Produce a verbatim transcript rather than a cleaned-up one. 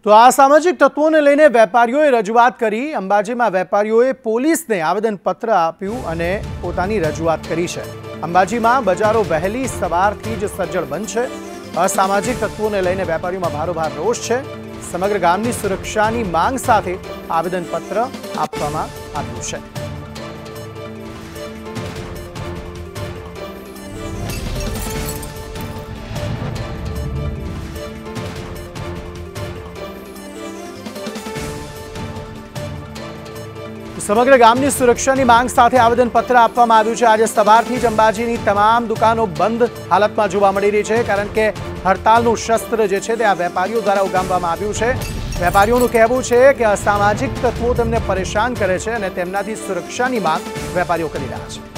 તો આ સામાજિક તત્વોને લઈને વેપારીઓએ રજૂઆત કરી। અંબાજીમાં વેપારીઓએ પોલીસને આવેદનપત્ર આપ્યું અને પોતાની રજૂઆત કરી છે। અંબાજીમાં બજારો વહેલી સવારથી જ સજ્જડ બંધ છે। અસામાજિક તત્વોને લઈને વેપારીઓમાં ભારોભાર રોષ છે। સમગ્ર ગામની સુરક્ષાની માંગ સાથે આવેદનપત્ર આપવામાં આવ્યું છે। समग्र गामनी सुरक्षानी मांग साथे आवेदनपत्र आपवामां आव्युं छे। आज सवारथी ज अंबाजीनी तमाम दुकानों बंद हालतमां जोवा मळी रही छे, कारण के हड़तालनुं शस्त्र जे छे ते आ वेपारीओ द्वारा उगामवामां आव्युं छे। वेपारीओनुं कहेवुं छे के असामाजिक तत्वो तेमने परेशान करे छे अने तेमनाथी सुरक्षानी मांग वेपारीओ करी रह्या छे।